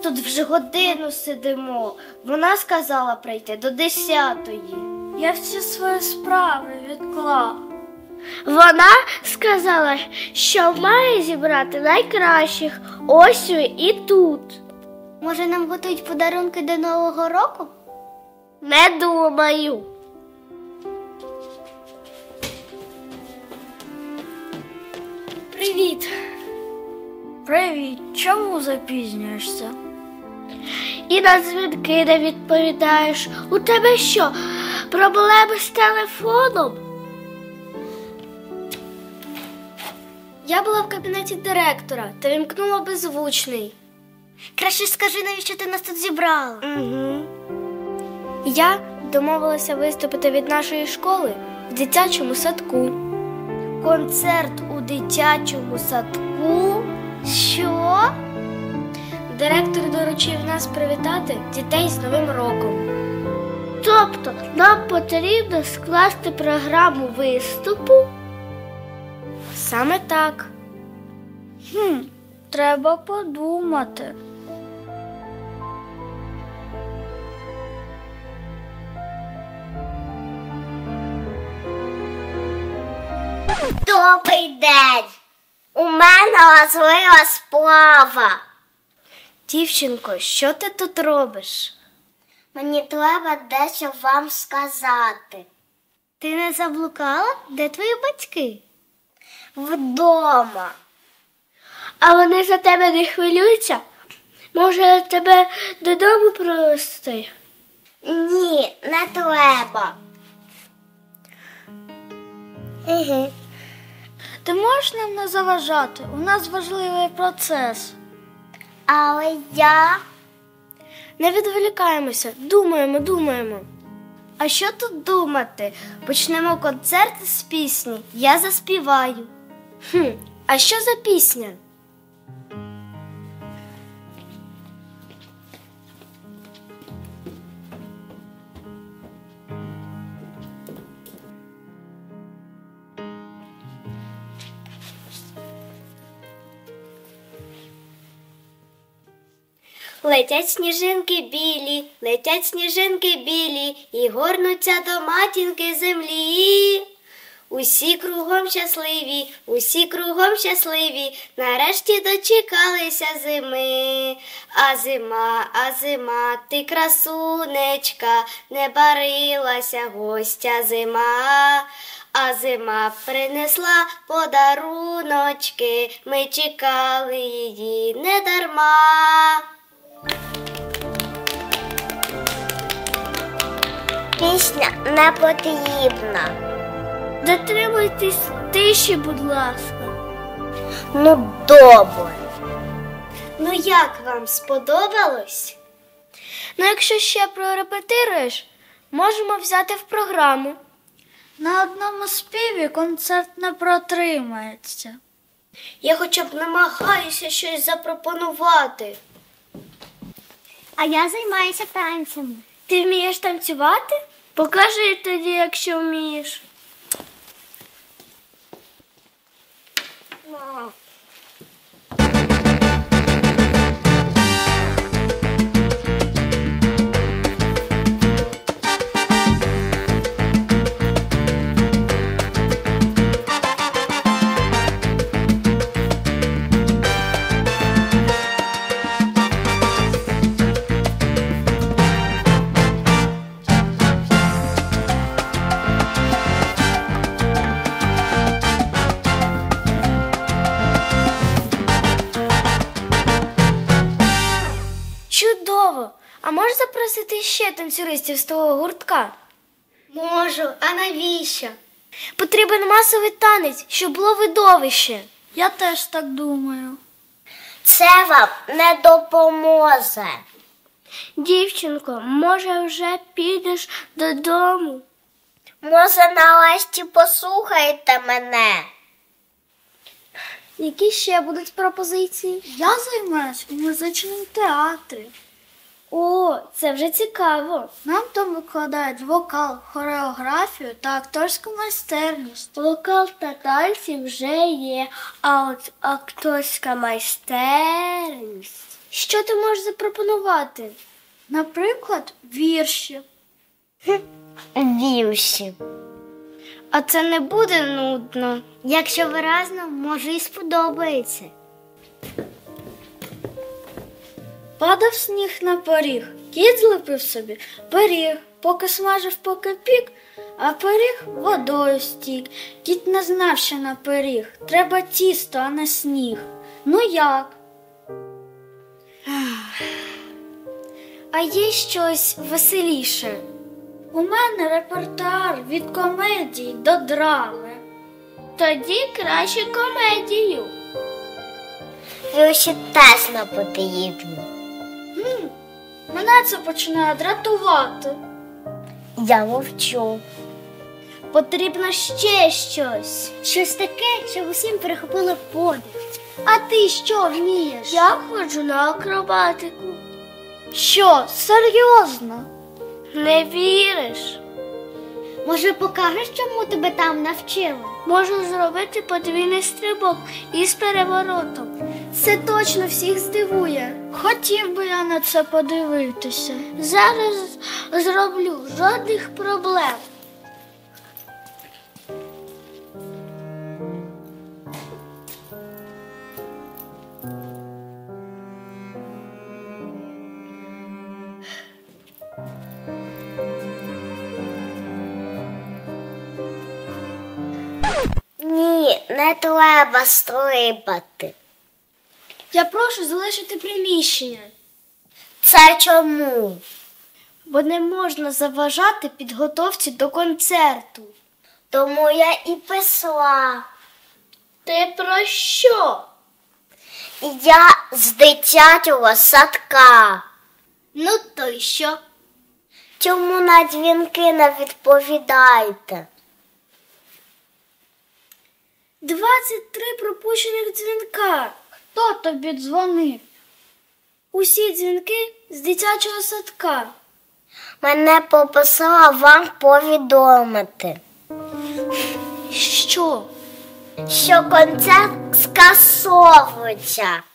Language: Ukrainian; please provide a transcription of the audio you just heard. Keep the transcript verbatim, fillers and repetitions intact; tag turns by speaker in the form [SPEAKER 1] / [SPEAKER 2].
[SPEAKER 1] тут вже годину сидимо. Вона сказала прийти до десятої.
[SPEAKER 2] Я всі свої справи відклав.
[SPEAKER 1] Вона сказала, що має зібрати найкращих ось і тут. Може, нам готують подарунки до Нового року? Не думаю.
[SPEAKER 2] Привіт. Привіт. Чому запізнюєшся?
[SPEAKER 1] І на дзвінки не відповідаєш. У тебе що, проблеми з телефоном? Я була в кабінеті директора та вімкнула беззвучний. Краще скажи, навіщо ти нас тут зібрала? Угу. Я домовилася виступити від нашої школи в дитячому садку. Концерт у дитячому садку? Що? Директор доручив нас привітати дітей з Новим роком. Тобто нам потрібно скласти програму виступу? Саме так.
[SPEAKER 2] Хм, треба подумати.
[SPEAKER 1] Добрий день! У мене важлива справа. Дівчинко, що ти тут робиш? Мені треба дещо вам сказати. Ти не заблукала? Де твої батьки? Вдома. А вони за тебе не хвилюються? Може, тебе додому провести? Ні, не треба. Угу.
[SPEAKER 2] Ти можеш нам не заважати? У нас важливий процес.
[SPEAKER 1] Але я... Не відволікаємося, думаємо, думаємо. А що тут думати? Почнемо концерт з пісні «Я заспіваю». Хм, а що за пісня? Летять сніжинки білі, летять сніжинки білі, і горнуться до матінки землі. Усі кругом щасливі, усі кругом щасливі, нарешті дочекалися зими. А зима, а зима, ти красунечка, не барилася гостя зима. А зима принесла подаруночки, ми чекали її недарма. Пісня не потрібна. Дотримуйтесь тиші, будь ласка. Ну, добре. Ну, як вам сподобалось? Ну, якщо ще прорепетируєш, можемо взяти в програму.
[SPEAKER 2] На одному співі концерт не протримається.
[SPEAKER 1] Я хоча б намагаюся щось запропонувати. А я займаюся танцями. Ти вмієш танцювати? Покажи тоді, якщо вмієш. Чудово! А можеш запросити ще танцюристів з того гуртка? Можу. А навіщо? Потрібен масовий танець, щоб було видовище.
[SPEAKER 2] Я теж так думаю.
[SPEAKER 1] Це вам не допоможе. Дівчинко, може вже підеш додому? Може, нарешті послухаєте мене? Які ще будуть пропозиції?
[SPEAKER 2] Я займаюся у музичному театрі.
[SPEAKER 1] О, це вже цікаво.
[SPEAKER 2] Нам там викладають вокал, хореографію та акторську майстерність.
[SPEAKER 1] Вокал та танці вже є, а от акторська майстерність Що ти можеш запропонувати?
[SPEAKER 2] Наприклад, вірші.
[SPEAKER 1] Вірші. А це не буде нудно. Якщо виразно, може і сподобається.
[SPEAKER 2] Падав сніг на поріг, кіт злепив собі пиріг, поки смажив, поки пік, а пиріг водою стік. Кіт не знав, що на пиріг треба тісто, а не сніг. Ну як?
[SPEAKER 1] А є щось веселіше?
[SPEAKER 2] У мене репертуар від комедії до драми.
[SPEAKER 1] Тоді краще комедію. Вірші теж не потрібно.
[SPEAKER 2] Хм, мене це починає дратувати.
[SPEAKER 1] Я мовчу. Потрібно ще щось. Щось таке, щоб усім перехопило подих. А ти що вмієш?
[SPEAKER 2] Я ходжу на акробатику. Що, серйозно?
[SPEAKER 1] Не віриш? Може, покажеш, чому тебе там навчили?
[SPEAKER 2] Можу зробити подвійний стрибок із переворотом.
[SPEAKER 1] Це точно всіх здивує.
[SPEAKER 2] Хотів би я на це подивитися. Зараз зроблю, жодних проблем.
[SPEAKER 1] Ні, не треба стрибати.
[SPEAKER 2] Я прошу залишити приміщення.
[SPEAKER 1] Це чому?
[SPEAKER 2] Бо не можна заважати підготовці до концерту.
[SPEAKER 1] Тому я і писала.
[SPEAKER 2] Ти про що?
[SPEAKER 1] Я з дитячого садка.
[SPEAKER 2] Ну то й що?
[SPEAKER 1] Чому на дзвінки не відповідаєте?
[SPEAKER 2] Двадцять три пропущених дзвінка. Хто тобі дзвонив? Усі дзвінки з дитячого садка.
[SPEAKER 1] Мене попросила вам повідомити.
[SPEAKER 2] Що?
[SPEAKER 1] Що концерт скасовується.